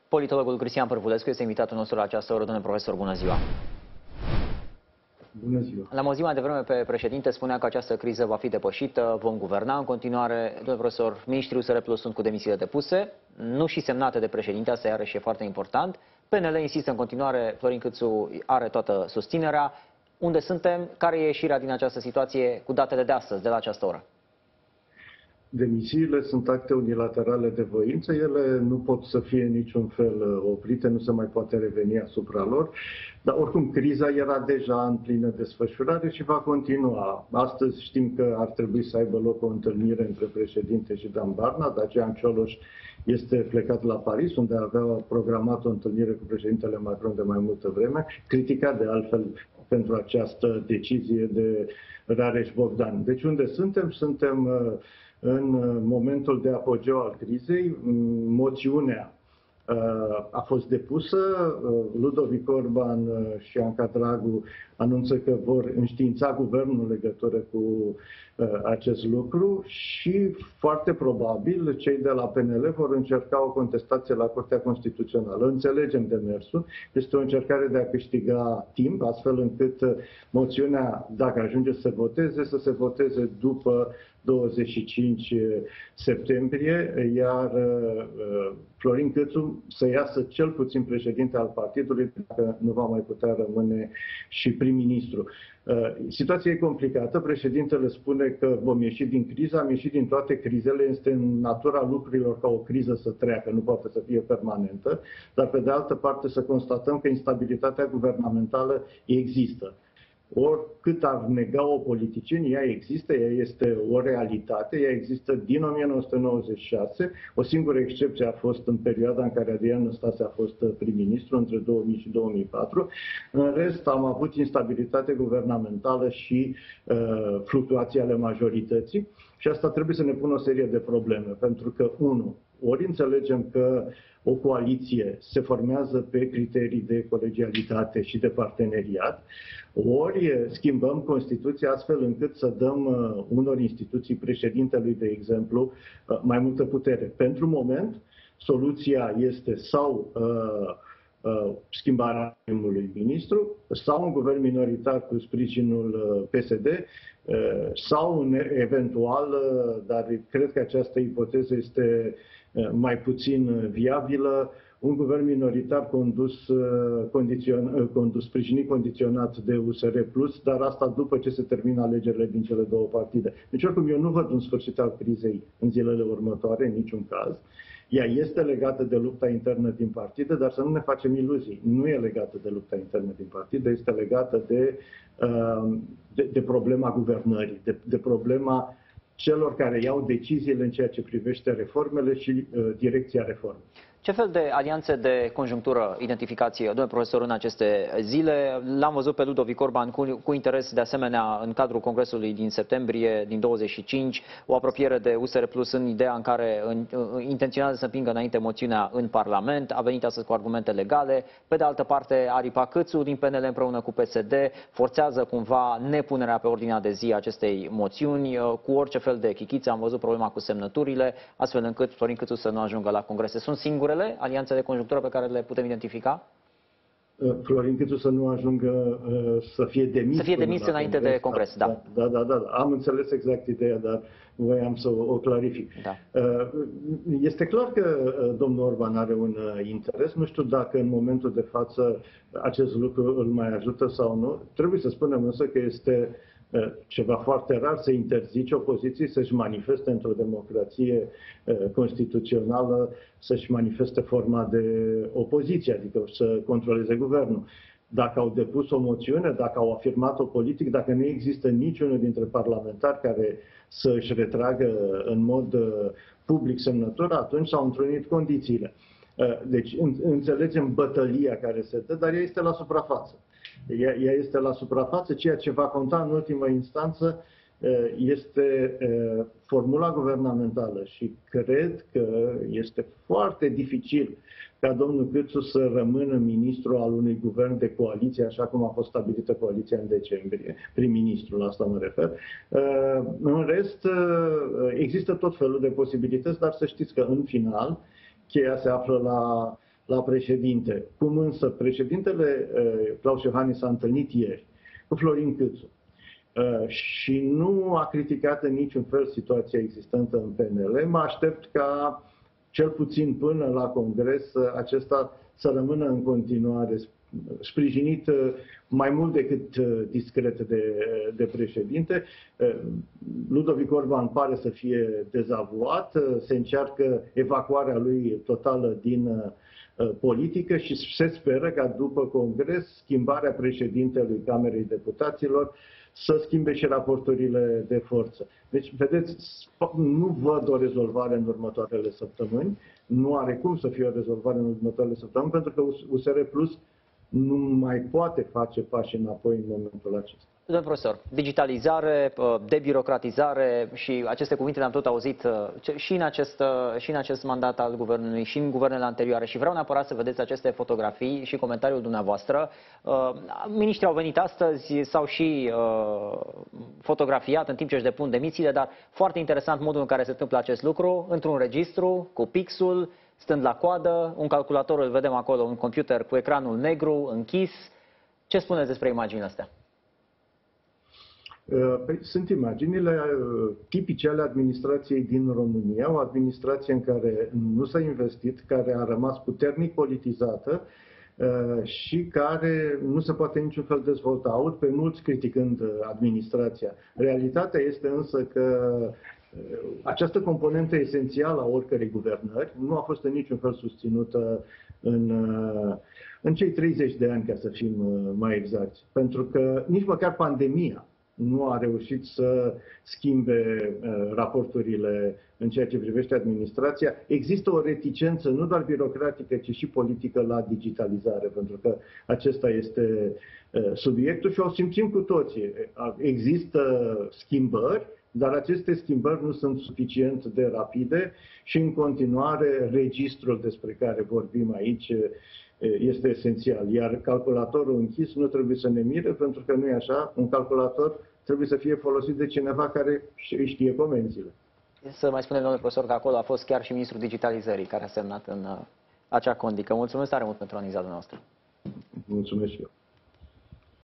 Politologul Cristian Pârvulescu este invitatul nostru la această oră. Domnule profesor, bună ziua! Bună ziua! L-am auzit mai devreme pe președinte, spunea că această criză va fi depășită, vom guverna în continuare. Domnule profesor, ministrii USR Plus sunt cu demisiile depuse, nu și semnate de președinte, asta iarăși e foarte important. PNL insistă în continuare, Florin Câțu are toată susținerea. Unde suntem? Care e ieșirea din această situație cu datele de astăzi, de la această oră? Demisiile sunt acte unilaterale de voință, ele nu pot să fie în niciun fel oprite, nu se mai poate reveni asupra lor, dar oricum criza era deja în plină desfășurare și va continua. Astăzi știm că ar trebui să aibă loc o întâlnire între președinte și Dan Barna, Dacian Cioloș este plecat la Paris, unde avea programat o întâlnire cu președintele Macron de mai multă vreme, criticat de altfel pentru această decizie de Rareș Bogdan. Deci unde suntem? Suntem în momentul de apogeu al crizei. Moțiunea a fost depusă, Ludovic Orban și Anca Dragu anunță că vor înștiința guvernul în legătură cu acest lucru și foarte probabil cei de la PNL vor încerca o contestație la Curtea Constituțională. Înțelegem demersul, este o încercare de a câștiga timp, astfel încât moțiunea, dacă ajunge să se voteze după 25 septembrie, iar Florin Câțu să iasă cel puțin președinte al partidului, dacă nu va mai putea rămâne și prim-ministru. Situația e complicată, președintele spune că vom ieși din criză, am ieșit din toate crizele, este în natura lucrurilor ca o criză să treacă, nu poate să fie permanentă, dar pe de altă parte să constatăm că instabilitatea guvernamentală există. Oricât ar nega-o politicieni, ea există, ea este o realitate, ea există din 1996. O singură excepție a fost în perioada în care Adrian Năstase a fost prim-ministru, între 2000 și 2004. În rest, am avut instabilitate guvernamentală și fluctuații ale majorității și asta trebuie să ne pună o serie de probleme, pentru că, unu, ori înțelegem că o coaliție se formează pe criterii de colegialitate și de parteneriat, ori schimbăm Constituția astfel încât să dăm unor instituții, președintelui, de exemplu, mai multă putere. Pentru moment, soluția este sau schimbarea primului ministru, sau un guvern minoritar cu sprijinul PSD, sau un eventual, dar cred că această ipoteză este mai puțin viabilă, un guvern minoritar sprijinit condiționat de USR Plus, dar asta după ce se termină alegerile din cele două partide. Deci oricum eu nu văd un sfârșit al crizei în zilele următoare, în niciun caz. Ea este legată de lupta internă din partide, dar să nu ne facem iluzii. Nu e legată de lupta internă din partide, este legată de problema guvernării, de problema celor care iau deciziile în ceea ce privește reformele și direcția reformei. Ce fel de alianțe de conjunctură identificați, domnule profesor, în aceste zile? L-am văzut pe Ludovic Orban cu interes, de asemenea, în cadrul Congresului din septembrie, din 25, o apropiere de USR Plus în ideea în care intenționează să împingă înainte moțiunea în Parlament, a venit astăzi cu argumente legale. Pe de altă parte, Aripa Câțu din PNL împreună cu PSD forțează cumva nepunerea pe ordinea de zi a acestei moțiuni, cu orice fel de chichiță. Am văzut problema cu semnăturile, astfel încât Florin Câțu să nu ajungă la congrese. Sunt singure alianțe de conjunctură pe care le putem identifica? Florin Câțu să nu ajungă să fie demis. Să fie demis înainte de congres, da. Da. Am înțeles exact ideea, dar voiam să o clarific. Da. Este clar că domnul Orban are un interes. Nu știu dacă în momentul de față acest lucru îl mai ajută sau nu. Trebuie să spunem însă că este ceva foarte rar să interzici opoziției să-și manifeste într-o democrație constituțională, să-și manifeste forma de opoziție, adică să controleze guvernul. Dacă au depus o moțiune, dacă au afirmat-o politic, dacă nu există niciunul dintre parlamentari care să își retragă în mod public semnătura, atunci s-au întrunit condițiile. Deci înțelegem bătălia care se dă, dar ea este la suprafață. Ea este la suprafață, ceea ce va conta în ultimă instanță este formula guvernamentală și cred că este foarte dificil ca domnul Câțu să rămână ministru al unui guvern de coaliție, așa cum a fost stabilită coaliția în decembrie, prim-ministru, la asta mă refer. În rest, există tot felul de posibilități, dar să știți că în final cheia se află la președinte, cum însă președintele Klaus Iohannis s-a întâlnit ieri cu Florin Câțu și nu a criticat în niciun fel situația existentă în PNL, mă aștept ca, cel puțin până la Congres, acesta să rămână în continuare sprijinit mai mult decât discret de președinte. Ludovic Orban pare să fie dezavuat, se încearcă evacuarea lui totală din politică și se speră ca după Congres schimbarea președintelui Camerei Deputaților să schimbe și raporturile de forță. Deci, vedeți, nu văd o rezolvare în următoarele săptămâni, nu are cum să fie o rezolvare în următoarele săptămâni, pentru că USR Plus nu mai poate face pași înapoi în momentul acesta. Domnul profesor, digitalizare, debirocratizare și aceste cuvinte le-am tot auzit și în acest mandat al guvernului și în guvernele anterioare și vreau neapărat să vedeți aceste fotografii și comentariul dumneavoastră. Miniștrii au venit astăzi, s-au și fotografiat în timp ce își depun demisiile, dar foarte interesant modul în care se întâmplă acest lucru, într-un registru, cu pixul, stând la coadă, un calculator îl vedem acolo, un computer cu ecranul negru, închis. Ce spuneți despre imaginile astea? Sunt imaginile tipice ale administrației din România, o administrație în care nu s-a investit, care a rămas puternic politizată și care nu se poate niciun fel dezvolta. Aud pe mulți criticând administrația. Realitatea este însă că această componentă esențială a oricărei guvernări nu a fost în niciun fel susținută în cei 30 de ani, ca să fim mai exacti. Pentru că nici măcar pandemia nu a reușit să schimbe raporturile în ceea ce privește administrația. Există o reticență nu doar birocratică, ci și politică la digitalizare, pentru că acesta este subiectul și o simțim cu toții. Există schimbări, dar aceste schimbări nu sunt suficient de rapide și în continuare registrul despre care vorbim aici este esențial. Iar calculatorul închis nu trebuie să ne mire, pentru că nu e așa. Un calculator trebuie să fie folosit de cineva care știe comenzile. Să mai spunem, domnule profesor, că acolo a fost chiar și ministrul digitalizării care a semnat în acea condică. Mulțumesc tare mult pentru analiza dumneavoastră. Mulțumesc și eu.